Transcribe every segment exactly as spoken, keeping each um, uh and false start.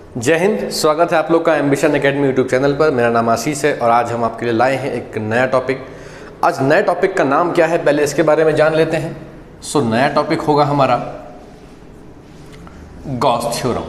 जय हिंद। स्वागत है आप लोग का एम्बिशन एकेडमी यूट्यूब चैनल पर। मेरा नाम आशीष है और आज हम आपके लिए लाए हैं एक नया टॉपिक। आज नए टॉपिक का नाम क्या है, पहले इसके बारे में जान लेते हैं। सो नया टॉपिक होगा हमारा गॉस थ्योरम।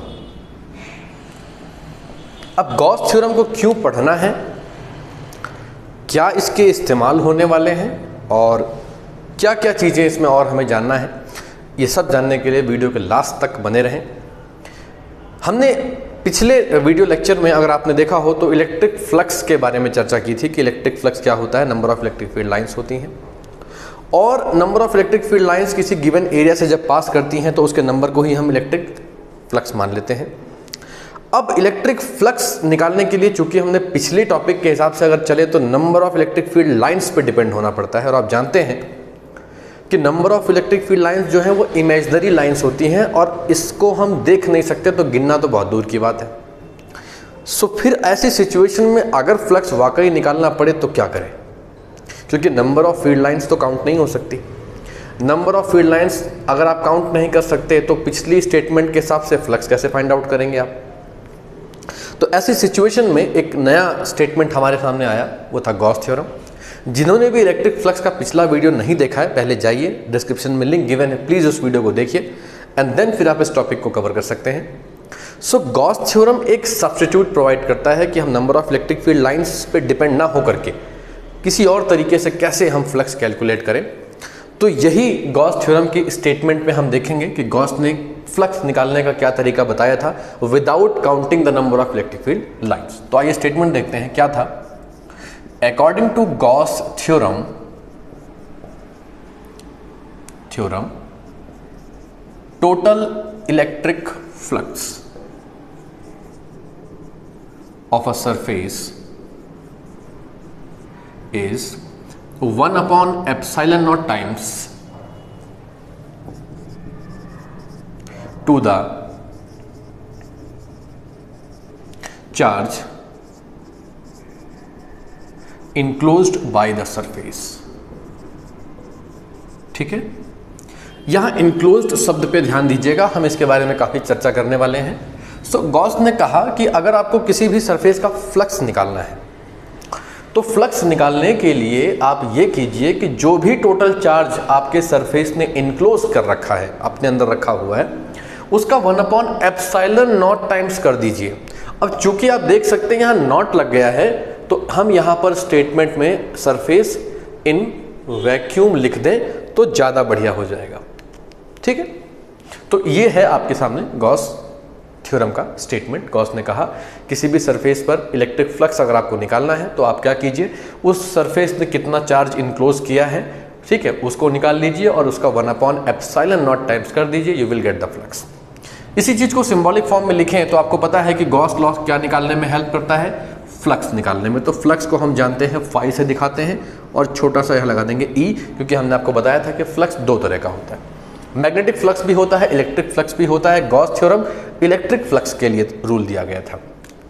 अब गॉस थ्योरम को क्यों पढ़ना है, क्या इसके इस्तेमाल होने वाले हैं और क्या क्या चीज़ें इसमें और हमें जानना है, ये सब जानने के लिए वीडियो के लास्ट तक बने रहें। हमने पिछले वीडियो लेक्चर में अगर आपने देखा हो तो इलेक्ट्रिक फ्लक्स के बारे में चर्चा की थी कि इलेक्ट्रिक फ्लक्स क्या होता है, number of electric field lines होती हैं और number of electric field lines किसी गिवन एरिया से जब पास करती हैं तो उसके नंबर को ही हम इलेक्ट्रिक फ्लक्स मान लेते हैं। अब इलेक्ट्रिक फ्लक्स निकालने के लिए चूंकि हमने पिछले टॉपिक के हिसाब से अगर चले तो number of electric field lines पे डिपेंड होना पड़ता है और आप जानते हैं कि number of electric field lines जो है वो इमेजिनरी लाइंस होती हैं और इसको हम देख नहीं सकते, तो गिनना तो बहुत दूर की बात है। सो फिर ऐसी सिचुएशन में अगर फ्लक्स वाकई निकालना पड़े तो क्या करें, क्योंकि नंबर ऑफ फील्ड लाइंस तो काउंट नहीं हो सकती। नंबर ऑफ फील्ड लाइंस अगर आप काउंट नहीं कर सकते तो पिछली स्टेटमेंट के हिसाब से फ्लक्स कैसे फाइंड आउट करेंगे आप। तो ऐसी सिचुएशन में एक नया स्टेटमेंट हमारे सामने आया, वो था गॉस थ्योरम। जिन्होंने भी इलेक्ट्रिक फ्लक्स का पिछला वीडियो नहीं देखा है, पहले जाइए, डिस्क्रिप्शन में लिंक गिवन है, प्लीज उस वीडियो को देखिए एंड देन फिर आप इस टॉपिक को कवर कर सकते हैं। सो गॉस थ्योरम एक सब्स्टिट्यूट प्रोवाइड करता है कि हम number of electric field lines पे डिपेंड ना हो करके किसी और तरीके से कैसे हम फ्लक्स कैलकुलेट करें। तो यही गॉस थ्योरम की स्टेटमेंट में हम देखेंगे कि गॉस ने फ्लक्स निकालने का क्या तरीका बताया था without counting the number of electric field lines. तो आइए स्टेटमेंट देखते हैं क्या था। According to Gauss theorem, theorem, total electric flux of a surface is one upon epsilon naught times to the charge enclosed by the surface। ठीक है, यहां enclosed शब्द पे ध्यान दीजिएगा, हम इसके बारे में काफी चर्चा करने वाले हैं। सो so, गॉस ने कहा कि अगर आपको किसी भी सरफेस का फ्लक्स निकालना है तो फ्लक्स निकालने के लिए आप ये कीजिए कि जो भी टोटल चार्ज आपके सरफेस ने इनक्लोज कर रखा है, अपने अंदर रखा हुआ है, उसका one upon epsilon naught times कर दीजिए। अब चूंकि आप देख सकते हैं यहां नॉट लग गया है तो हम यहां पर स्टेटमेंट में सरफेस इन वैक्यूम लिख दें तो ज्यादा बढ़िया हो जाएगा। ठीक है, तो ये है आपके सामने गॉस थ्योरम का स्टेटमेंट। गॉस ने कहा किसी भी सरफेस पर इलेक्ट्रिक फ्लक्स अगर आपको निकालना है तो आप क्या कीजिए, उस सरफेस ने कितना चार्ज इनक्लोज किया है, ठीक है, उसको निकाल लीजिए और उसका one upon epsilon naught times कर दीजिए, you will get the flux. इसी चीज को सिंबॉलिक फॉर्म में लिखें तो आपको पता है कि गॉस लॉ क्या निकालने में हेल्प करता है, फ्लक्स निकालने में। तो फ्लक्स को हम जानते हैं फाई से दिखाते हैं और छोटा सा यह लगा देंगे ई, क्योंकि हमने आपको बताया था कि फ्लक्स दो तरह का होता है, मैग्नेटिक फ्लक्स भी होता है, इलेक्ट्रिक फ्लक्स भी होता है। गॉस थ्योरम इलेक्ट्रिक फ्लक्स के लिए रूल दिया गया था।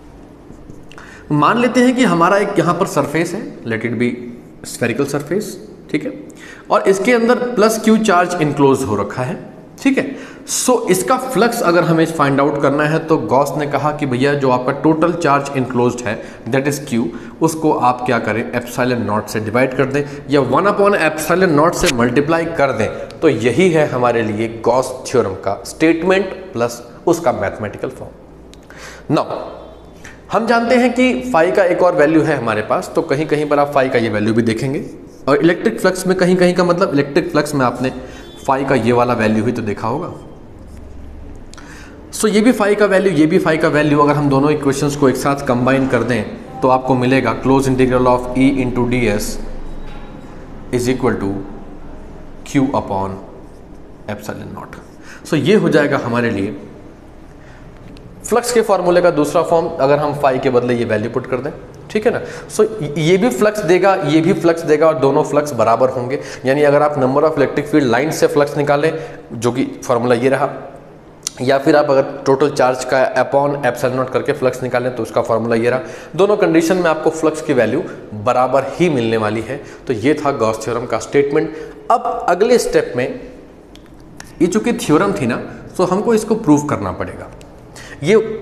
मान लेते हैं कि हमारा एक यहां पर सरफेस है, let it be spherical surface, ठीक है, और इसके अंदर प्लस क्यू चार्ज इनक्लोज हो रखा है, ठीक है। सो so, इसका फ्लक्स अगर हमें फाइंड आउट करना है तो गॉस ने कहा कि भैया जो आपका टोटल चार्ज इनक्लोज्ड है दैट इज क्यू, उसको आप क्या करें, एप्सिलॉन नॉट से डिवाइड कर दें या वन अपॉन एप्सिलॉन नॉट से मल्टीप्लाई कर दें। तो यही है हमारे लिए गॉस थ्योरम का स्टेटमेंट प्लस उसका मैथमेटिकल फॉर्म। नाउ हम जानते हैं कि फाई का एक और वैल्यू है हमारे पास, तो कहीं कहीं पर आप फाई का ये वैल्यू भी देखेंगे और इलेक्ट्रिक फ्लक्स में कहीं कहीं का मतलब इलेक्ट्रिक फ्लक्स में आपने फाई का ये वाला वैल्यू ही तो देखा होगा। सो so, ये भी फाई का वैल्यू, ये भी फाई का वैल्यू, अगर हम दोनों इक्वेशंस को एक साथ कंबाइन कर दें तो आपको मिलेगा close integral of E into D S is equal to Q upon epsilon naught. So ये हो जाएगा हमारे लिए फ्लक्स के फॉर्मूले का दूसरा फॉर्म, अगर हम फाई के बदले ये वैल्यू पुट कर दें, ठीक है ना। सो so, ये भी फ्लक्स देगा, ये भी फ्लक्स देगा और दोनों फ्लक्स बराबर होंगे। यानी अगर आप number of electric field line से फ्लक्स निकालें, जो कि फॉर्मूला ये रहा, या फिर आप अगर टोटल चार्ज का अपॉन एप्सिलॉन नॉट करके फ्लक्स निकालें तो उसका फॉर्मूला ये रहा, दोनों कंडीशन में आपको फ्लक्स की वैल्यू बराबर ही मिलने वाली है। तो ये था गॉस थ्योरम का स्टेटमेंट। अब अगले स्टेप में, ये चूंकि थ्योरम थी ना, तो हमको इसको प्रूव करना पड़ेगा। ये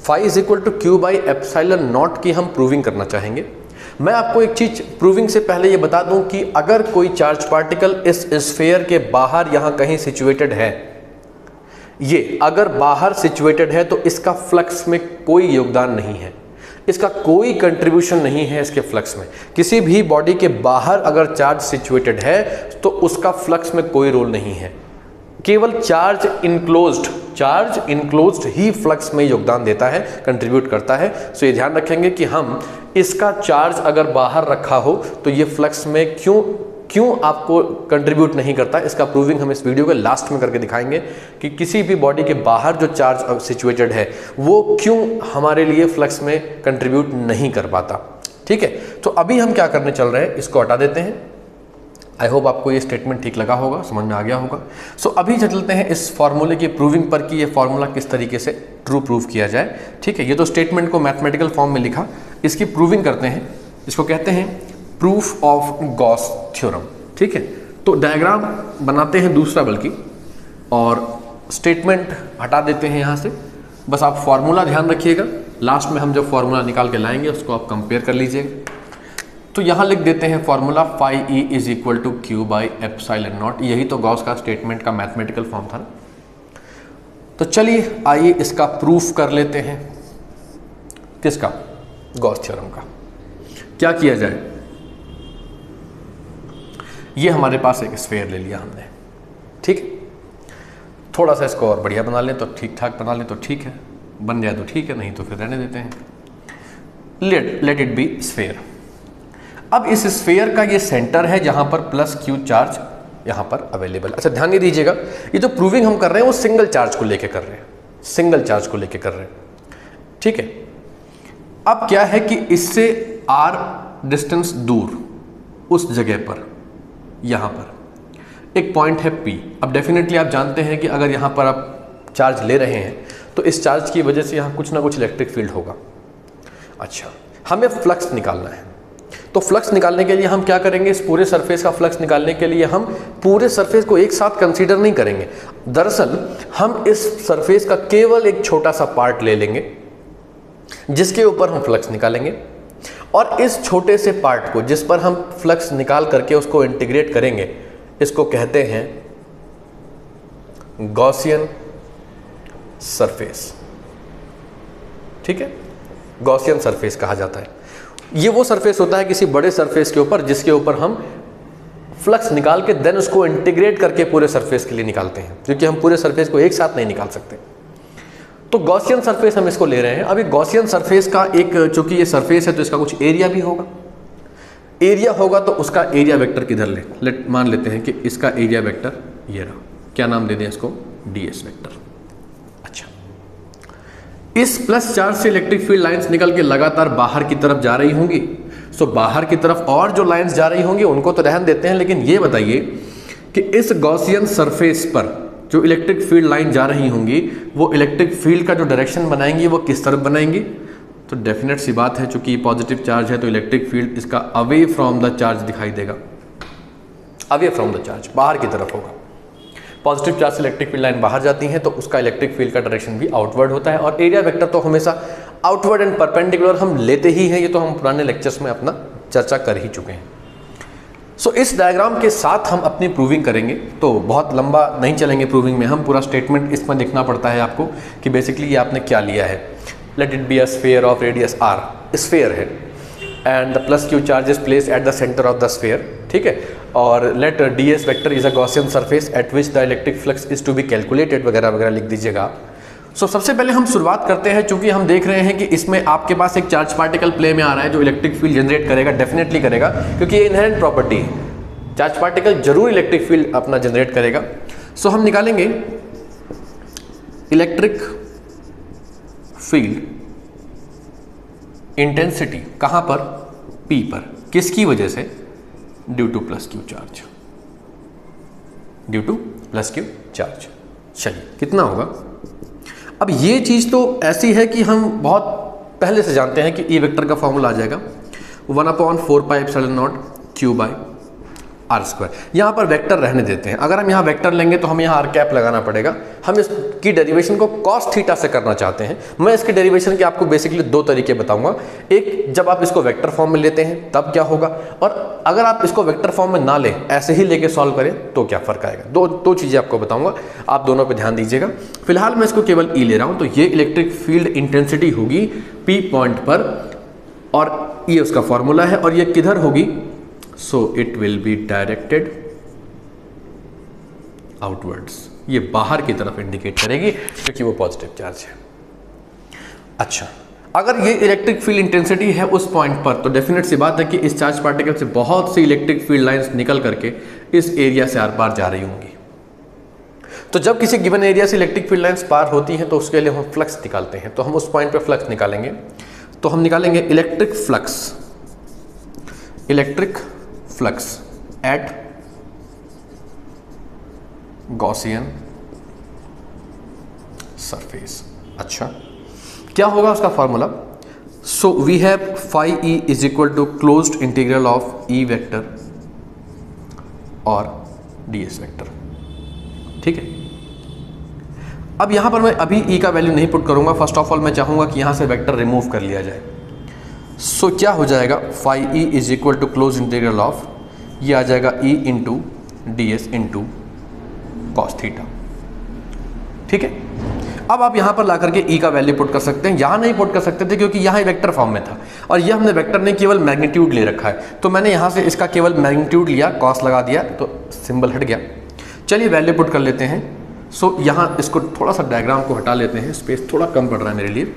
phi is equal to Q by epsilon naught की हम प्रूविंग करना चाहेंगे। मैं आपको एक चीज प्रूविंग से पहले ये बता दूं कि अगर कोई चार्ज पार्टिकल इस स्फीयर के बाहर यहां कहीं सिचुएटेड है, ये अगर बाहर सिचुएटेड है, तो इसका फ्लक्स में कोई योगदान नहीं है, इसका कोई कंट्रीब्यूशन नहीं है इसके फ्लक्स में। किसी भी बॉडी के बाहर अगर चार्ज सिचुएटेड है तो उसका फ्लक्स में कोई रोल नहीं है, केवल चार्ज इनक्लोज्ड चार्ज इनक्लोज्ड ही फ्लक्स में योगदान देता है, कंट्रीब्यूट करता है। सो ये ध्यान रखेंगे कि हम इसका चार्ज अगर बाहर रखा हो तो ये फ्लक्स में क्यों क्यों आपको कंट्रीब्यूट नहीं करता। इसका प्रूविंग हम इस वीडियो के लास्ट में करके दिखाएंगे कि किसी भी बॉडी के बाहर जो चार्ज सिचुएटेड है वो क्यों हमारे लिए फ्लक्स में कंट्रीब्यूट नहीं कर पाता। ठीक है, तो अभी हम क्या करने चल रहे हैं, इसको हटा देते हैं। आई होप आपको ये स्टेटमेंट ठीक लगा होगा, समझ में आ गया होगा। सो so, अभी चलते हैं इस फॉर्मूले की प्रूविंग पर कि ये फॉर्मूला किस तरीके से ट्रू प्रूव किया जाए। ठीक है, ये तो स्टेटमेंट को मैथमेटिकल फॉर्म में लिखा, इसकी प्रूविंग करते हैं। इसको कहते हैं प्रूफ ऑफ गॉस थ्योरम। ठीक है, तो डायग्राम बनाते हैं दूसरा बल्कि, और स्टेटमेंट हटा देते हैं यहाँ से। बस आप फॉर्मूला ध्यान रखिएगा, लास्ट में हम जब फॉर्मूला निकाल के लाएंगे उसको आप कंपेयर कर लीजिएगा। तो यहाँ लिख देते हैं formula phi E is equal to Q by epsilon naught. यही तो गॉस का स्टेटमेंट का मैथमेटिकल फॉर्म था ना। तो चलिए आइए इसका प्रूफ कर लेते हैं। किसका? गॉस थ्योरम का। क्या किया जाए, ये हमारे पास एक स्फीयर ले लिया हमने। ठीक, थोड़ा सा इसको और बढ़िया बना लें तो ठीक ठाक बना लें तो ठीक है, बन जाए तो ठीक है, नहीं तो फिर रहने देते हैं। Let let it be sphere. अब इस स्फीयर का ये सेंटर है जहां पर प्लस क्यू चार्ज यहां पर अवेलेबल। अच्छा ध्यान नहीं दीजिएगा, ये जो प्रूविंग हम कर रहे हैं वो सिंगल चार्ज को लेके कर रहे हैं, सिंगल चार्ज को लेके कर रहे हैं। ठीक है, अब क्या है कि इससे आर डिस्टेंस दूर उस जगह पर यहां पर एक पॉइंट है P। अब डेफिनेटली आप जानते हैं कि अगर यहां पर आप चार्ज ले रहे हैं तो इस चार्ज की वजह से यहां कुछ ना कुछ इलेक्ट्रिक फील्ड होगा। अच्छा, हमें फ्लक्स निकालना है, तो फ्लक्स निकालने के लिए हम क्या करेंगे, इस पूरे सरफेस का फ्लक्स निकालने के लिए हम पूरे सरफेस को एक साथ कंसीडर नहीं करेंगे। दरअसल हम इस सरफेस का केवल एक छोटा सा पार्ट ले लेंगे जिसके ऊपर हम फ्लक्स निकालेंगे, और इस छोटे से पार्ट को जिस पर हम फ्लक्स निकाल करके उसको इंटीग्रेट करेंगे, इसको कहते हैं गॉसियन सरफेस। ठीक है, गॉसियन सरफेस कहा जाता है। ये वो सरफेस होता है किसी बड़े सरफेस के ऊपर जिसके ऊपर हम फ्लक्स निकाल के देन उसको इंटीग्रेट करके पूरे सरफेस के लिए निकालते हैं, क्योंकि हम पूरे सरफेस को एक साथ नहीं निकाल सकते। तो गॉसियन सरफेस हम इसको ले रहे हैं। अभी गॉसियन सरफेस का एक, चूंकि ये सरफेस है तो इसका कुछ एरिया भी होगा। एरिया होगा तो उसका एरिया वेक्टर किधर ले, लेट मान लेते हैं कि इसका एरिया वेक्टर ये रहा। क्या नाम दे दें इसको? D S vector. अच्छा, इस प्लस चार्ज से इलेक्ट्रिक फील्ड लाइंस निकल के लगातार बाहर की तरफ जा रही होंगी। सो बाहर की तरफ और जो लाइंस जा रही होंगी उनको तो रहन देते हैं, लेकिन ये बताइए कि इस गॉसियन सरफेस पर जो इलेक्ट्रिक फील्ड लाइन जा रही होंगी वो इलेक्ट्रिक फील्ड का जो डायरेक्शन बनाएंगी वो किस तरफ बनाएंगी? तो डेफिनेट सी बात है, चूंकि पॉजिटिव चार्ज है तो इलेक्ट्रिक फील्ड इसका अवे फ्रॉम द चार्ज दिखाई देगा, अवे फ्रॉम द चार्ज, बाहर की तरफ होगा। पॉजिटिव चार्ज से इलेक्ट्रिक फील्ड लाइन बाहर जाती है तो उसका इलेक्ट्रिक फील्ड का डायरेक्शन भी आउटवर्ड होता है, और एरिया वेक्टर तो हमेशा आउटवर्ड एंड परपेंडिकुलर हम लेते ही हैं। ये तो हम पुराने लेक्चर्स में अपना चर्चा कर ही चुके हैं। सो so, इस डायग्राम के साथ हम अपनी प्रूविंग करेंगे, तो बहुत लंबा नहीं चलेंगे प्रूविंग में। हम पूरा स्टेटमेंट इसमें लिखना पड़ता है आपको कि बेसिकली ये आपने क्या लिया है। Let it be a sphere of radius R, sphere है, and the plus Q charge is placed at the centre of the sphere. ठीक है, और let D S vector is a Gaussian surface at which the electric flux is to be calculated, वगैरह वगैरह लिख दीजिएगा। सो so, सबसे पहले हम शुरुआत करते हैं, चूंकि हम देख रहे हैं कि इसमें आपके पास एक चार्ज पार्टिकल प्ले में आ रहा है जो इलेक्ट्रिक फील्ड जनरेट करेगा, डेफिनेटली करेगा, क्योंकि ये इनहेरेंट प्रॉपर्टी है। चार्ज पार्टिकल जरूर इलेक्ट्रिक फील्ड अपना जनरेट करेगा। सो so, हम निकालेंगे इलेक्ट्रिक फील्ड इंटेंसिटी कहां पर? P पर। किसकी वजह से? Due to plus Q charge, due to plus Q charge. चलिए, कितना होगा? अब ये चीज तो ऐसी है कि हम बहुत पहले से जानते हैं कि E वेक्टर का फॉर्मूला आ जाएगा one upon four pi epsilon naught Q by R square. यहाँ पर वेक्टर रहने देते हैं, अगर हम यहाँ वेक्टर लेंगे तो हमें यहाँ आर कैप लगाना पड़ेगा। हम इसकी डेरिवेशन को कॉस थीटा से करना चाहते हैं। मैं इसकी डेरिवेशन के आपको बेसिकली दो तरीके बताऊंगा। एक, जब आप इसको वेक्टर फॉर्म में लेते हैं तब क्या होगा, और अगर आप इसको वेक्टर फॉर्म में ना लें, ऐसे ही लेके सॉल्व करें तो क्या फर्क आएगा। दो दो चीज़ें आपको बताऊंगा, आप दोनों पर ध्यान दीजिएगा। फिलहाल मैं इसको केवल ई ले रहा हूँ, तो ये इलेक्ट्रिक फील्ड इंटेंसिटी होगी पी पॉइंट पर, और ये उसका फॉर्मूला है, और ये किधर होगी, so it will be directed outwards. ये बाहर की तरफ इंडिकेट करेगी क्योंकि वो पॉजिटिव चार्ज है। अच्छा, अगर ये इलेक्ट्रिक फील्ड इंटेंसिटी है उस पॉइंट पर, तो डेफिनेट सी बात है कि इस चार्ज पार्टिकल से बहुत सी इलेक्ट्रिक फील्ड लाइंस निकल करके इस एरिया से आर पार जा रही होंगी। तो जब किसी गिवन एरिया से इलेक्ट्रिक फील्ड लाइंस पार होती हैं तो उसके लिए हम फ्लक्स निकालते हैं। तो हम उस पॉइंट पर फ्लक्स निकालेंगे, तो हम निकालेंगे electric flux, electric flux at Gaussian surface. अच्छा, क्या होगा उसका formula, so we have phi E is equal to closed integral of E vector और डी एस वेक्टर। ठीक है, अब यहां पर मैं अभी ई का वैल्यू नहीं पुट करूंगा। फर्स्ट ऑफ ऑल मैं चाहूंगा कि यहां से वेक्टर रिमूव कर लिया जाए। सो so, क्या हो जाएगा, phi E is equal to close integral of, ये आ जाएगा E into D S into cos theta. ठीक है, अब आप यहां पर ला करके ई का वैल्यू पुट कर सकते हैं। यहां नहीं पुट कर सकते थे क्योंकि यहां वेक्टर फॉर्म में था, और ये हमने वेक्टर नहीं केवल मैग्नीट्यूड ले रखा है, तो मैंने यहां से इसका केवल मैग्नीट्यूड लिया, कॉस लगा दिया तो सिंबल हट गया। चलिए वैल्यू पुट कर लेते हैं। सो so, यहां इसको थोड़ा सा डायग्राम को हटा लेते हैं, स्पेस थोड़ा कम पड़ रहा है मेरे लिए।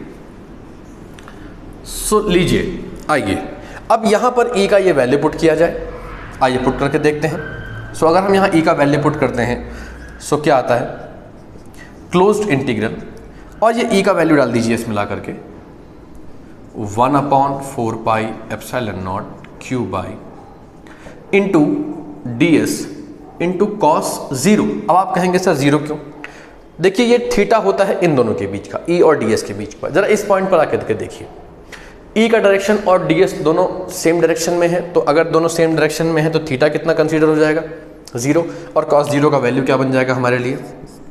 सो so, लीजिए, आइए अब यहां पर ई का ये वैल्यू पुट किया जाए। आइए पुट करके देखते हैं। सो so, अगर हम यहां ई का वैल्यू पुट करते हैं, सो so, क्या आता है, क्लोज्ड इंटीग्रल, और ये ई का वैल्यू डाल दीजिए इसमें ला करके, one upon four pi epsilon naught Q by into D S into cos zero. अब आप कहेंगे सर जीरो क्यों, देखिए ये थीटा होता है इन दोनों के बीच का, ई और डी एस के बीच का। जरा इस पॉइंट पर आकर के देखिए, ई का डायरेक्शन और डी एस दोनों सेम डायरेक्शन में है, तो अगर दोनों सेम डायरेक्शन में है तो थीटा कितना कंसीडर हो जाएगा, जीरो, और कॉस जीरो का वैल्यू क्या बन जाएगा हमारे लिए,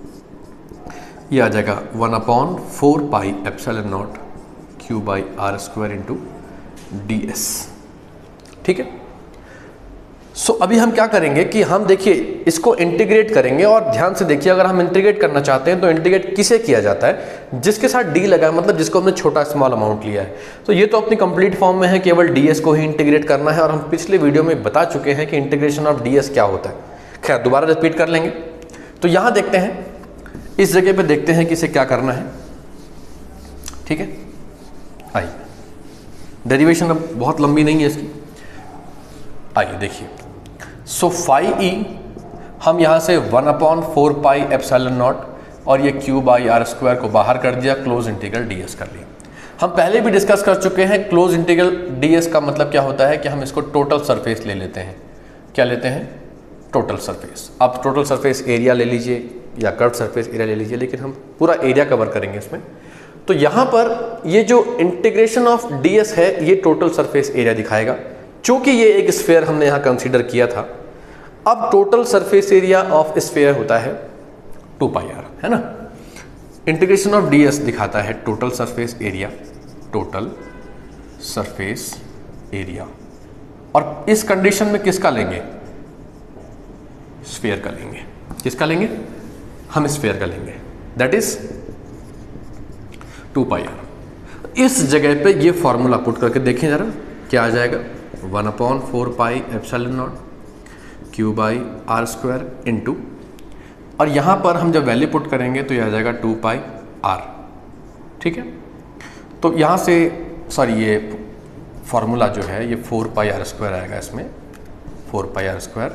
ये आ जाएगा one upon four pi epsilon naught Q by R square into D S. ठीक है, सो so, अभी हम क्या करेंगे कि हम देखिए इसको इंटीग्रेट करेंगे, और ध्यान से देखिए, अगर हम इंटीग्रेट करना चाहते हैं तो इंटीग्रेट किसे किया जाता है, जिसके साथ डी लगा है, मतलब जिसको हमने छोटा स्मॉल अमाउंट लिया है। तो ये तो अपनी कंप्लीट फॉर्म में है, केवल डीएस को ही इंटीग्रेट करना है, और हम पिछले वीडियो में बता चुके हैं कि इंटीग्रेशन ऑफ डीएस क्या होता है। खैर दोबारा रिपीट कर लेंगे। तो यहाँ देखते हैं, इस जगह पर देखते हैं कि इसे क्या करना है। ठीक है, आइए, डेरिवेशन अब बहुत लंबी नहीं है इसकी, आइए देखिए। सो फाई ई हम यहाँ से one upon four pi epsilon naught और ये क्यू बाई आर स्क्वायर को बाहर कर दिया, क्लोज इंटीग्रल डी एस कर लिया। हम पहले भी डिस्कस कर चुके हैं, क्लोज इंटीग्रल डी एस का मतलब क्या होता है कि हम इसको टोटल सरफेस ले लेते हैं। क्या लेते हैं, टोटल सरफेस। आप टोटल सरफेस एरिया ले लीजिए या कर्व सरफेस एरिया ले लीजिए, लेकिन हम पूरा एरिया कवर करेंगे इसमें। तो यहाँ पर ये जो इंटीग्रेशन ऑफ डी एस है, ये टोटल सरफेस एरिया दिखाएगा। चूंकि ये एक स्फीयर हमने यहाँ कंसीडर किया था, अब total surface area of sphere होता है टू पाई आर, है ना। इंटीग्रेशन ऑफ डी एस दिखाता है total surface area, total surface area, और इस कंडीशन में किसका लेंगे, स्फीयर का लेंगे। किसका लेंगे, हम स्फीयर का लेंगे, that is two pi R. इस जगह पे ये फॉर्मूला पुट करके देखें जरा, क्या आ जाएगा, one upon four pi epsilon naught Q by R square into, और यहाँ पर हम जब वैल्यू पुट करेंगे तो यह आ जाएगा टू पाई आर। ठीक है, तो यहाँ से सॉरी ये फॉर्मूला जो है ये फोर पाई आर स्क्वायर आएगा, इसमें four pi R square.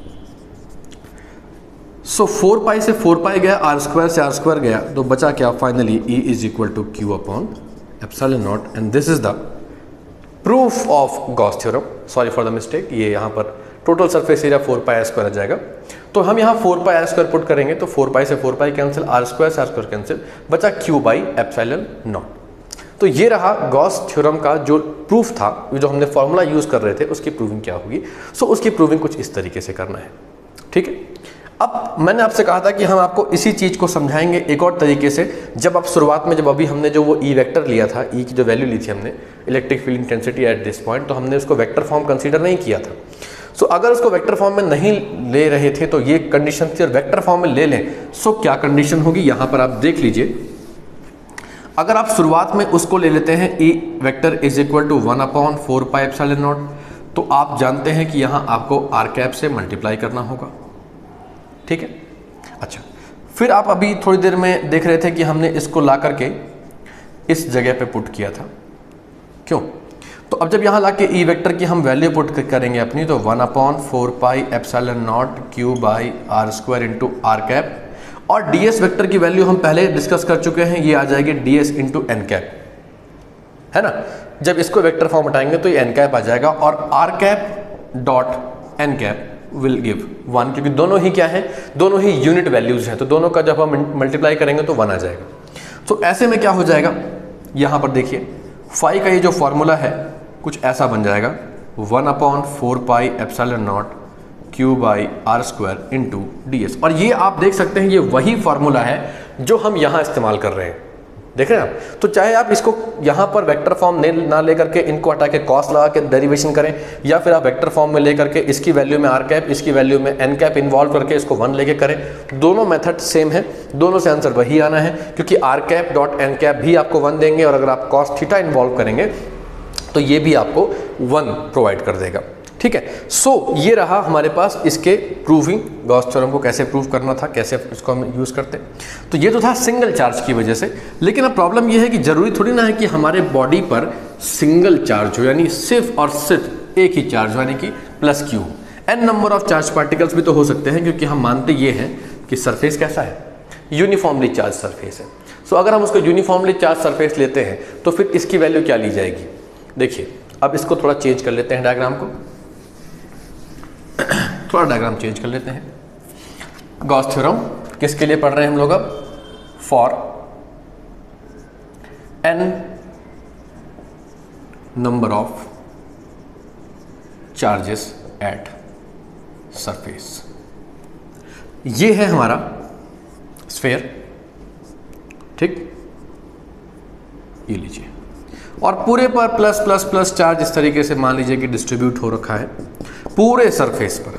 So four pi से फोर पाई गया, आर स्क्वायर से आर स्क्वायर गया, तो बचा क्या, finally E is equal to Q upon epsilon naught, and this is the proof of Gauss theorem. Sorry for the mistake, ये यहाँ पर total surface area four pi R square आ जाएगा। तो हम यहाँ four pi R square put करेंगे, तो फोर पाई से four pi cancel, R square से आर स्क्वायर कैंसिल, बचा क्यू बाई एप्सिलॉन नॉट। तो ये रहा गॉस थ्योरम का जो प्रूफ था, जो हमने फॉर्मूला यूज़ कर रहे थे उसकी प्रूविंग क्या होगी। सो उसकी प्रूविंग कुछ इस तरीके से करना है, ठीक है। अब मैंने आपसे कहा था कि हम आपको इसी चीज़ को समझाएंगे एक और तरीके से। जब आप शुरुआत में, जब अभी हमने जो वो ई वेक्टर लिया था, ई की जो वैल्यू ली थी हमने, electric field intensity at this point, तो हमने उसको वेक्टर फॉर्म कंसीडर नहीं किया था। सो so, अगर उसको वेक्टर फॉर्म में नहीं ले रहे थे तो ये कंडीशन थी, और वेक्टर फॉर्म में ले लें सो so, क्या कंडीशन होगी यहाँ पर आप देख लीजिए। अगर आप शुरुआत में उसको ले लेते हैं E vector is equal to one upon four pi epsilon naught, तो आप जानते हैं कि यहाँ आपको आर कैप से मल्टीप्लाई करना होगा, ठीक है। अच्छा, फिर आप अभी थोड़ी देर में देख रहे थे कि हमने इसको ला करके इस जगह पे पुट किया था, क्यों? तो अब जब यहाँ ला के ई वेक्टर की हम वैल्यू पुट करेंगे अपनी, तो one upon four pi epsilon naught Q by R square into R cap, और डी एस वेक्टर की वैल्यू हम पहले डिस्कस कर चुके हैं, ये आ जाएगी D S into N cap, है ना। जब इसको वेक्टर फॉर्म हटाएंगे तो ये एन कैप आ जाएगा, और R cap dot N cap will give one, क्योंकि दोनों ही क्या है, दोनों ही यूनिट वैल्यूज हैं, तो दोनों का जब हम मल्टीप्लाई करेंगे तो वन आ जाएगा। तो ऐसे में क्या हो जाएगा, यहाँ पर देखिए फाई का ये जो फॉर्मूला है कुछ ऐसा बन जाएगा, one upon four pi epsilon naught Q by R square into D S. और ये आप देख सकते हैं ये वही फॉर्मूला है जो हम यहाँ इस्तेमाल कर रहे हैं, देख रहे हैं आप। तो चाहे आप इसको यहाँ पर वेक्टर फॉर्म ने ना लेकर के इनको हटा के कॉस लगा के डेरिवेशन करें, या फिर आप वेक्टर फॉर्म में लेकर के इसकी वैल्यू में आर कैप, इसकी वैल्यू में एन कैप इन्वॉल्व करके इसको वन लेके करें, दोनों मेथड सेम है, दोनों से आंसर वही आना है, क्योंकि R cap dot N cap भी आपको वन देंगे, और अगर आप कॉस थीटा इन्वॉल्व करेंगे तो ये भी आपको वन प्रोवाइड कर देगा, ठीक है। सो so, ये रहा हमारे पास इसके प्रूविंग, गॉस थ्योरम को कैसे प्रूव करना था, कैसे इसको हम यूज़ करते हैं। तो ये तो था सिंगल चार्ज की वजह से, लेकिन अब प्रॉब्लम ये है कि ज़रूरी थोड़ी ना है कि हमारे बॉडी पर सिंगल चार्ज हो, यानी सिर्फ और सिर्फ एक ही चार्ज, यानी कि plus Q. N number of charge particles भी तो हो सकते हैं, क्योंकि हम मानते ये हैं कि सरफेस कैसा है, यूनिफॉर्मली चार्ज सरफेस है। सो so, अगर हम उसको यूनिफॉर्मली चार्ज सरफेस लेते हैं तो फिर इसकी वैल्यू क्या ली जाएगी। देखिए अब इसको थोड़ा चेंज कर लेते हैं, डायग्राम को थोड़ा डायग्राम चेंज कर लेते हैं। गॉस थ्योरम किसके लिए पढ़ रहे हैं हम लोग अब, for N number of charges at surface. ये है हमारा स्फेयर, ठीक, ये लीजिए, और पूरे पर प्लस प्लस प्लस चार्ज इस तरीके से मान लीजिए कि डिस्ट्रीब्यूट हो रखा है पूरे सरफेस पर।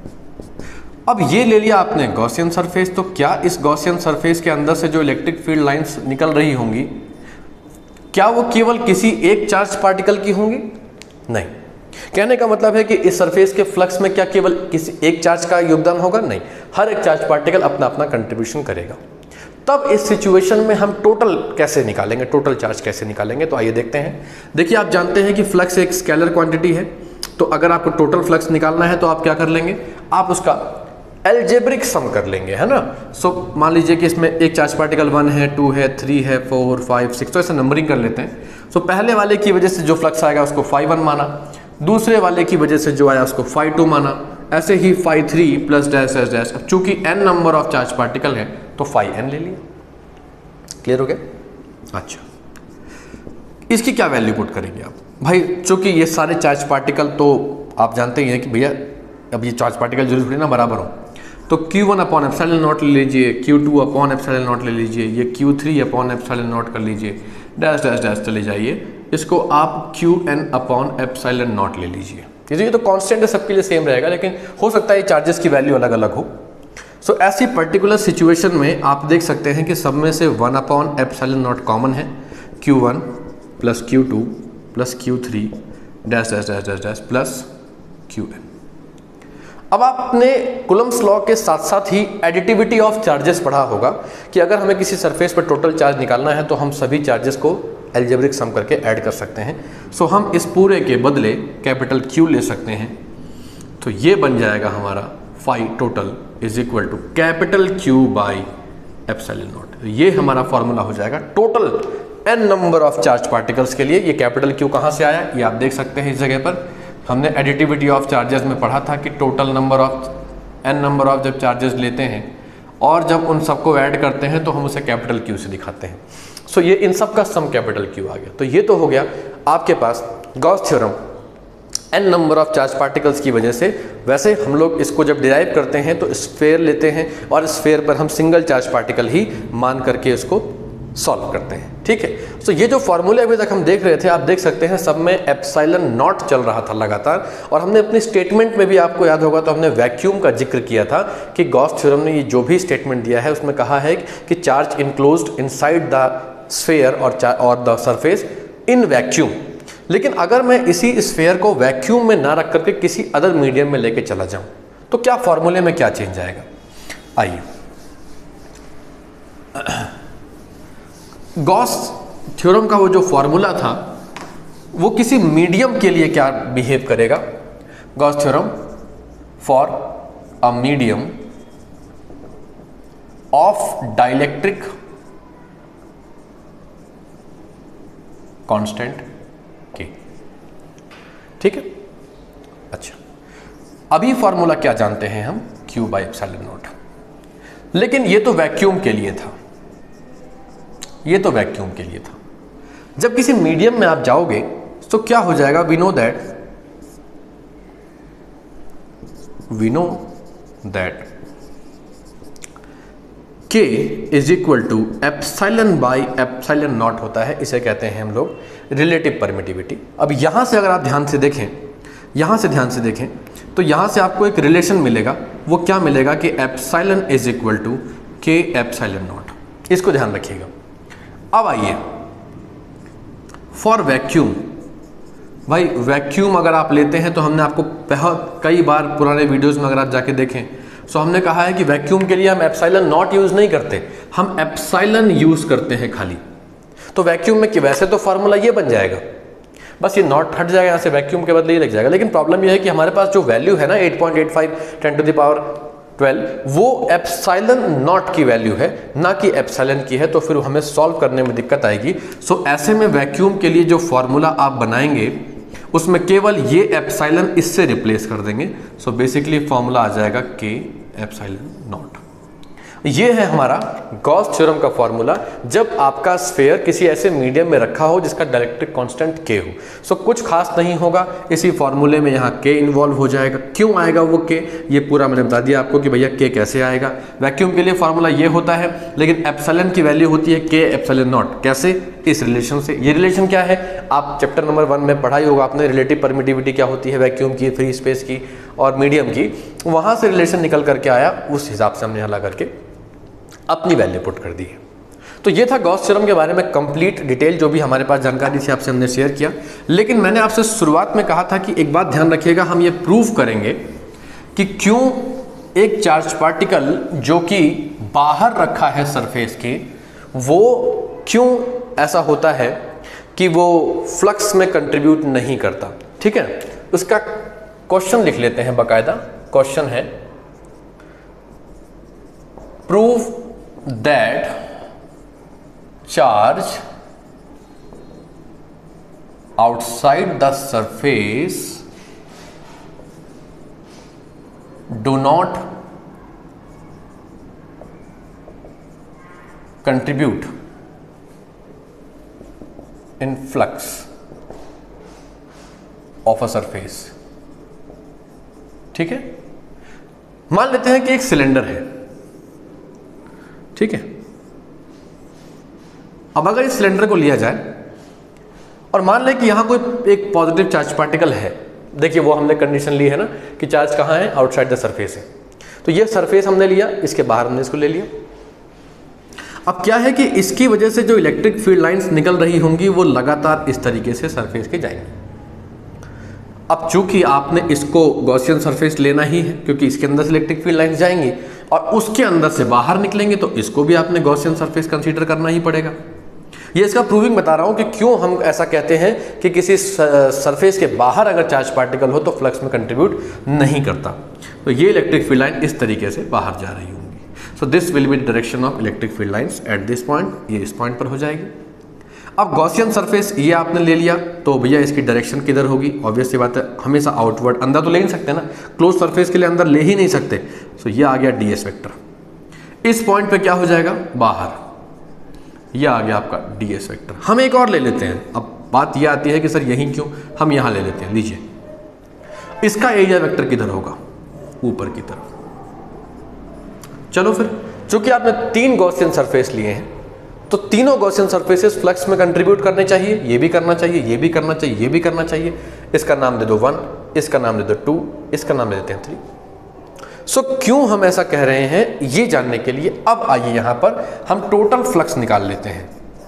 अब ये ले लिया आपने गॉसियन सरफेस, तो क्या इस गॉसियन सरफेस के अंदर से जो इलेक्ट्रिक फील्ड लाइंस निकल रही होंगी, क्या वो केवल किसी एक चार्ज पार्टिकल की होंगी? नहीं। कहने का मतलब है कि इस सरफेस के फ्लक्स में क्या केवल किसी एक चार्ज का योगदान होगा? नहीं, हर एक चार्ज पार्टिकल अपना अपना कंट्रीब्यूशन करेगा। तब इस सिचुएशन में हम टोटल कैसे निकालेंगे, टोटल चार्ज कैसे निकालेंगे, तो आइए देखते हैं। देखिए आप जानते हैं कि फ्लक्स एक स्केलर क्वांटिटी है, तो अगर आपको टोटल फ्लक्स निकालना है तो आप क्या कर लेंगे, आप उसका एल्जेब्रिक सम कर लेंगे, है ना। सो so, मान लीजिए कि इसमें एक चार्ज पार्टिकल वन है, टू है, थ्री है, फोर, फाइव, सिक्स, तो ऐसे नंबरिंग कर लेते हैं। सो so, पहले वाले की वजह से जो फ्लक्स आएगा उसको फाइव वन माना, दूसरे वाले की वजह से जो आया उसको फाइव टू माना, ऐसे ही five three plus dash dash dash. अब चूंकि N number of charge particle है तो फाइव एन ले लिया। क्लियर हो गया? अच्छा, इसकी क्या वैल्यू पुट करेंगे आप भाई? चूंकि ये सारे चार्ज पार्टिकल तो आप जानते ही हैं कि भैया अब ये चार्ज पार्टिकल जरूर थोड़ी ना बराबर हो, तो Q one upon epsilon naught ले लीजिए, Q two upon epsilon naught ले लीजिए, ये Q three upon epsilon naught कर लीजिए, डैश डैश डैश चले जाइए, इसको आप Q N upon epsilon naught ले लीजिए। ये तो कांस्टेंट है, सबके लिए सेम रहेगा, लेकिन हो सकता है ये चार्जेस की वैल्यू अलग अलग हो। सो so, ऐसी पर्टिकुलर सिचुएशन में आप देख सकते हैं कि सब में से one upon epsilon naught common है, Q one plus Q two plus Q three dash dash dash dash dash plus Q N. अब आपने कुलम्स लॉ के साथ साथ ही एडिटिविटी ऑफ चार्जेस पढ़ा होगा कि अगर हमें किसी सरफेस पर टोटल चार्ज निकालना है तो हम सभी चार्जेस को एल्जेब्रिक सम करके ऐड कर सकते हैं। सो so, हम इस पूरे के बदले कैपिटल Q ले सकते हैं, तो ये बन जाएगा हमारा five total is equal to capital Q by epsilon naught. ये हमारा फॉर्मूला हो जाएगा total N number of charge particles के लिए। ये कैपिटल Q कहाँ से आया, ये आप देख सकते हैं। इस जगह पर हमने एडिटिविटी ऑफ चार्जेस में पढ़ा था कि total number of N number of जब चार्जेस लेते हैं और जब उन सबको ऐड करते हैं तो हम उसे कैपिटल Q से दिखाते हैं। सो ये इन सब का सम कैपिटल क्यू आ गया। तो ये तो हो गया आपके पास Gauss theorem N number of charge particles की वजह से। वैसे हम लोग इसको जब डिराइव करते हैं तो स्फेयर लेते हैं और स्फेयर पर हम सिंगल चार्ज पार्टिकल ही मान करके इसको सॉल्व करते हैं, ठीक है। सो so, ये जो फॉर्मूले अभी तक हम देख रहे थे, आप देख सकते हैं सब में एप्सिलॉन नॉट चल रहा था लगातार। और हमने अपनी स्टेटमेंट में भी, आपको याद होगा तो हमने वैक्यूम का जिक्र किया था कि गॉस थ्योरम ने ये जो भी स्टेटमेंट दिया है उसमें कहा है कि charge enclosed inside the sphere और और द सरफेस इन वैक्यूम। लेकिन अगर मैं इसी स्फेयर को वैक्यूम में ना रख करके किसी अदर मीडियम में लेके चला जाऊं तो क्या फॉर्मूले में क्या चेंज आएगा? आइए, गॉस थ्योरम का वो जो फॉर्मूला था वो किसी मीडियम के लिए क्या बिहेव करेगा? Gauss theorem for a medium of dielectric constant के, ठीक है। अच्छा, अभी फॉर्मूला क्या जानते हैं हम? Q by epsilon naught. लेकिन ये तो वैक्यूम के लिए था, ये तो वैक्यूम के लिए था। जब किसी मीडियम में आप जाओगे तो क्या हो जाएगा? We know that we know that K is equal to epsilon by epsilon naught होता है। इसे कहते हैं हम लोग रिलेटिव परमिटिविटी। अब यहां से अगर आप ध्यान से देखें, यहां से ध्यान से देखें तो यहां से आपको एक रिलेशन मिलेगा। वो क्या मिलेगा कि epsilon is equal to K epsilon naught. इसको ध्यान रखिएगा। अब आइए फॉर वैक्यूम। भाई वैक्यूम अगर आप लेते हैं तो हमने आपको बहुत कई बार पुराने वीडियोस में अगर आप जाके देखें सो हमने कहा है कि वैक्यूम के लिए हम एप्सिलॉन नॉट यूज नहीं करते, हम एप्सिलॉन यूज करते हैं खाली। तो वैक्यूम में कि वैसे तो फॉर्मूला ये बन जाएगा, बस ये नॉट हट जाएगा यहाँ से, वैक्यूम के बदले ये लग जाएगा। लेकिन प्रॉब्लम ये है कि हमारे पास जो वैल्यू है ना eight point eight five ten to the power twelve, वो एप्सिलॉन नॉट की वैल्यू है, ना कि एप्सिलॉन की है। तो फिर हमें सॉल्व करने में दिक्कत आएगी। सो ऐसे में वैक्यूम के लिए जो फॉर्मूला आप बनाएंगे उसमें केवल ये एप्सिलॉन इससे रिप्लेस कर देंगे। सो बेसिकली फॉर्मूला आ जाएगा के एप्सिलॉन नॉट। ये है हमारा गॉस थ्योरम का फॉर्मूला जब आपका स्फेयर किसी ऐसे मीडियम में रखा हो जिसका डाइलेक्ट्रिक कांस्टेंट k हो। सो कुछ खास नहीं होगा, इसी फॉर्मूले में यहाँ k इन्वॉल्व हो जाएगा। क्यों आएगा वो k? ये पूरा मैंने बता दिया आपको कि भैया k कैसे आएगा। वैक्यूम के लिए फॉर्मूला ये होता है, लेकिन एप्सिलॉन की वैल्यू होती है k एप्सिलॉन नॉट। कैसे? इस रिलेशन से। ये रिलेशन क्या है? आप चैप्टर नंबर वन में पढ़ाई होगा आपने, रिलेटिव परमिटिविटी क्या होती है वैक्यूम की, फ्री स्पेस की और मीडियम की। वहां से रिलेशन निकल करके आया, उस हिसाब से हमने यहाँ ला करके अपनी वैल्यू पुट कर दी है। तो ये था गॉस थ्योरम के बारे में कंप्लीट डिटेल, जो भी हमारे पास जानकारी थी आपसे हमने शेयर किया। लेकिन मैंने आपसे शुरुआत में कहा था कि एक बात ध्यान रखिएगा, हम ये प्रूव करेंगे कि क्यों एक चार्ज पार्टिकल जो कि बाहर रखा है सरफेस के, वो क्यों ऐसा होता है कि वो फ्लक्स में कंट्रीब्यूट नहीं करता। ठीक है, उसका क्वेश्चन लिख लेते हैं बाकायदा। क्वेश्चन है prove that charge outside the surface do not contribute in flux of a surface। ठीक है, मान लेते हैं कि एक सिलेंडर है। ठीक है, अब अगर इस सिलेंडर को लिया जाए और मान लें कि यहां कोई एक पॉजिटिव चार्ज पार्टिकल है। देखिए वो हमने कंडीशन ली है ना कि चार्ज कहां है, आउटसाइड द सरफेस है। तो ये सरफेस हमने लिया, इसके बाहर हमने इसको ले लिया। अब क्या है कि इसकी वजह से जो इलेक्ट्रिक फील्ड लाइंस निकल रही होंगी वो लगातार इस तरीके से सरफेस के जाएंगी। अब चूंकि आपने इसको गॉसियन सरफेस लेना ही है क्योंकि इसके अंदर से इलेक्ट्रिक फील्ड लाइंस जाएंगी और उसके अंदर से बाहर निकलेंगे, तो इसको भी आपने गॉसियन सरफेस कंसीडर करना ही पड़ेगा। ये इसका प्रूविंग बता रहा हूं कि क्यों हम ऐसा कहते हैं कि किसी सरफेस के बाहर अगर चार्ज पार्टिकल हो तो फ्लक्स में कंट्रीब्यूट नहीं करता। तो ये इलेक्ट्रिक फील्ड लाइन इस तरीके से बाहर जा रही होंगी। So this will be the direction of electric field lines at this point. ये इस पॉइंट पर हो जाएगी। अब गॉसियन सरफेस ये आपने ले लिया, तो भैया इसकी डायरेक्शन किधर होगी? ऑब्वियस सी बात है, हमेशा आउटवर्ड, अंदर तो ले नहीं सकते ना, क्लोज सरफेस के लिए अंदर ले ही नहीं सकते। सो ये आ गया डी एस वेक्टर। इस पॉइंट पे क्या हो जाएगा? बाहर। यह आ गया आपका डी एस वेक्टर। हम एक और ले लेते हैं। अब बात यह आती है कि सर यही क्यों, हम यहां ले लेते हैं। लीजिए, इसका एरिया वेक्टर किधर होगा, ऊपर की तरफ। चलो फिर, चूंकि आपने तीन गॉसियन सरफेस लिए हैं तो तीनों गॉसियन सरफेसेस फ्लक्स में कंट्रीब्यूट करने चाहिए। ये भी करना चाहिए, ये भी करना चाहिए, ये भी करना चाहिए। इसका नाम दे दो वन, इसका नाम दे दो टू, इसका नाम दे देते हैं थ्री। सो so, क्यों हम ऐसा कह रहे हैं ये जानने के लिए अब आइए यहां पर हम टोटल फ्लक्स निकाल लेते हैं।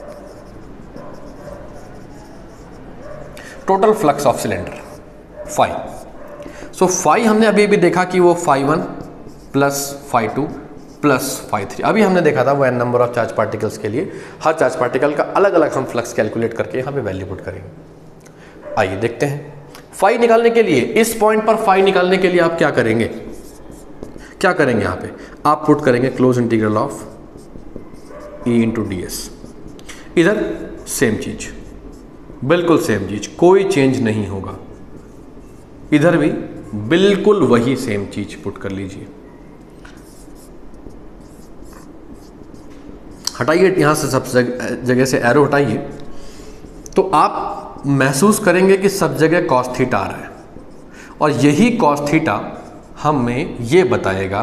Total flux of cylinder five. So five हमने अभी भी देखा कि वो five one plus five two plus five three. अभी हमने देखा था वो N number of charge particles के लिए हर चार्ज पार्टिकल का अलग अलग हम फ्लक्स कैलकुलेट करके यहाँ पे वैल्यू पुट करेंगे। आइए देखते हैं। फाइव निकालने के लिए, इस पॉइंट पर फाइव निकालने के लिए आप क्या करेंगे, क्या करेंगे यहाँ पे आप पुट करेंगे close integral of E into D S. इधर सेम चीज, बिल्कुल सेम चीज, कोई चेंज नहीं होगा। इधर भी बिल्कुल वही सेम चीज पुट कर लीजिए। हटाइए यहां से सब जगह से एरो हटाइए, तो आप महसूस करेंगे कि सब जगह कॉस थीटा आ रहा है और यही कॉस थीटा हमें ये बताएगा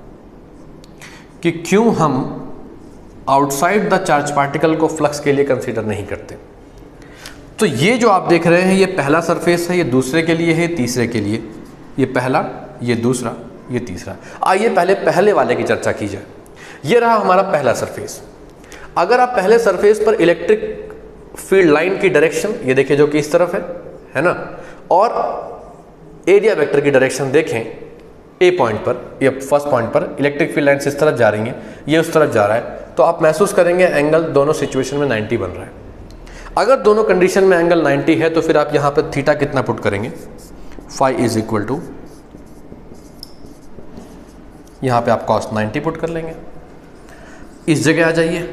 कि क्यों हम आउटसाइड द चार्ज पार्टिकल को फ्लक्स के लिए कंसीडर नहीं करते। तो ये जो आप देख रहे हैं ये पहला सरफेस है, ये दूसरे के लिए है, तीसरे के लिए, ये पहला, ये दूसरा, ये तीसरा। आइए पहले पहले वाले की चर्चा की जाए। ये रहा हमारा पहला सरफेस। अगर आप पहले सरफेस पर इलेक्ट्रिक फील्ड लाइन की डायरेक्शन ये देखिए जो कि इस तरफ है है ना, और एरिया वेक्टर की डायरेक्शन देखें ए पॉइंट पर, ये फर्स्ट पॉइंट पर इलेक्ट्रिक फील्ड लाइन्स इस तरफ जा रही हैं, ये उस तरफ जा रहा है, तो आप महसूस करेंगे एंगल दोनों सिचुएशन में नाइन्टी बन रहा है। अगर दोनों कंडीशन में एंगल नाइन्टी है तो फिर आप यहाँ पर थीटा कितना पुट करेंगे, फाइव इज इक्वल टू, यहाँ पे आप कॉस नाइन्टी पुट कर लेंगे। इस जगह आ जाइए,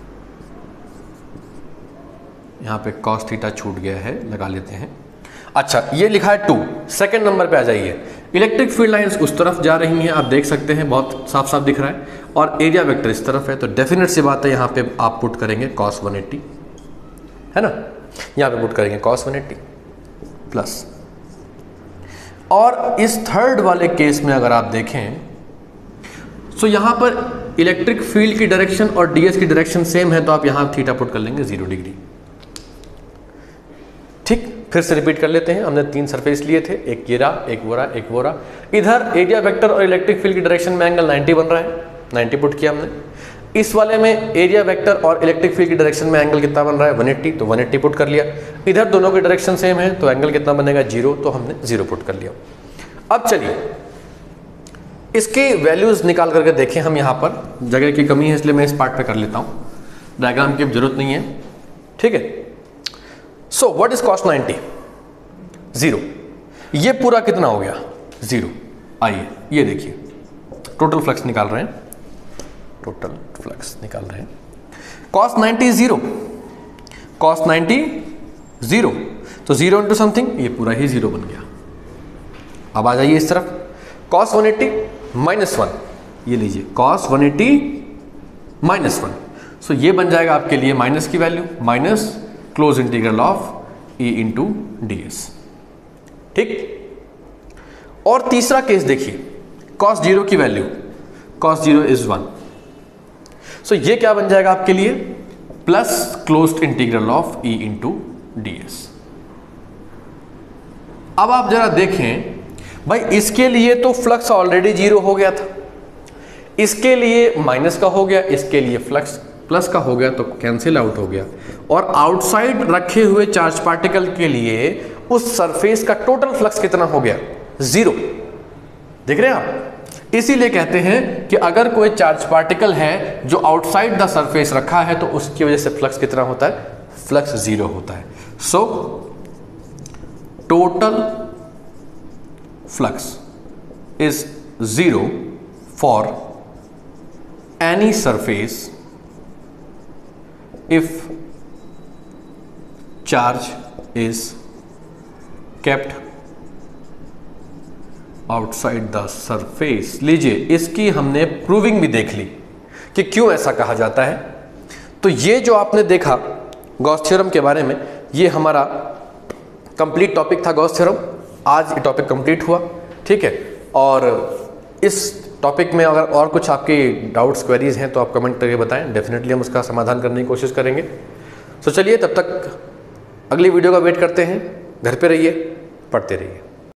यहाँ पे कॉस थीटा छूट गया है, लगा लेते हैं। अच्छा, ये लिखा है टू, सेकंड नंबर पे आ जाइए। इलेक्ट्रिक फील्ड लाइंस उस तरफ जा रही हैं, आप देख सकते हैं, बहुत साफ साफ दिख रहा है, और एरिया वेक्टर इस तरफ है, तो डेफिनेट सी बात है यहाँ पे आप पुट करेंगे कॉस वन एट्टी, है ना, यहाँ पे पुट करेंगे कॉस वन एट्टी प्लस। और इस थर्ड वाले केस में अगर आप देखें तो यहाँ पर इलेक्ट्रिक फील्ड की डायरेक्शन और डीएस की डायरेक्शन सेम है, तो आप यहाँ थीटा पुट कर लेंगे जीरो डिग्री। ठीक, फिर से रिपीट कर लेते हैं। हमने तीन सरफेस लिए थे, एक ये रहा, एक वो रहा, एक वो रहा। इधर एरिया वेक्टर और इलेक्ट्रिक फील्ड की डायरेक्शन में एंगल नाइन्टी बन रहा है, नाइन्टी पुट किया हमने। इस वाले में एरिया वेक्टर और इलेक्ट्रिक फील्ड की डायरेक्शन में एंगल कितना बन रहा है, वन एट्टी, तो वन एट्टी पुट कर लिया। इधर दोनों की डायरेक्शन सेम है, तो एंगल कितना बनेगा, जीरो, तो हमने जीरो पुट कर लिया। अब चलिए इसके वैल्यूज निकाल करके देखें हम। यहाँ पर जगह की कमी है इसलिए मैं इस पार्ट पे कर लेता हूँ, डायग्राम की जरूरत नहीं है, ठीक है। So what is cos ninety, zero. ये पूरा कितना हो गया, जीरो। आइए ये देखिए, टोटल फ्लक्स निकाल रहे हैं, टोटल फ्लक्स निकाल रहे हैं। Cos ninety zero, cos ninety zero, तो जीरो इंटू समथिंग, ये पूरा ही जीरो बन गया। अब आ जाइए इस तरफ, cos one eighty minus one, ये लीजिए cos one eighty minus one, so ये बन जाएगा आपके लिए माइनस की value, minus close integral of E into D S. ठीक, और तीसरा केस देखिए, कॉस जीरो की value, cos zero is one, so ये क्या बन जाएगा आपके लिए, plus closed integral of E into D s. अब आप जरा देखें भाई, इसके लिए तो फ्लक्स ऑलरेडी जीरो हो गया था, इसके लिए माइनस का हो गया, इसके लिए फ्लक्स प्लस का हो गया, तो कैंसिल आउट हो गया। और आउटसाइड रखे हुए चार्ज पार्टिकल के लिए उस सरफेस का टोटल फ्लक्स कितना हो गया, जीरो। देख रहे हैं आप, इसीलिए कहते हैं कि अगर कोई चार्ज पार्टिकल है जो आउटसाइड द सरफेस रखा है तो उसकी वजह से फ्लक्स कितना होता है, फ्लक्स जीरो होता है। So total flux is zero for any surface if charge is kept outside the surface। लीजिए, इसकी हमने प्रूविंग भी देख ली कि क्यों ऐसा कहा जाता है। तो ये जो आपने देखा गॉस थ्योरम के बारे में, ये हमारा कंप्लीट टॉपिक था गॉस थ्योरम। आज ये टॉपिक कंप्लीट हुआ, ठीक है। और इस टॉपिक में अगर और कुछ आपकी डाउट्स क्वेरीज हैं तो आप कमेंट करके बताएं, डेफिनेटली हम उसका समाधान करने की कोशिश करेंगे। तो चलिए, तब तक अगली वीडियो का वेट करते हैं। घर पे रहिए, पढ़ते रहिए।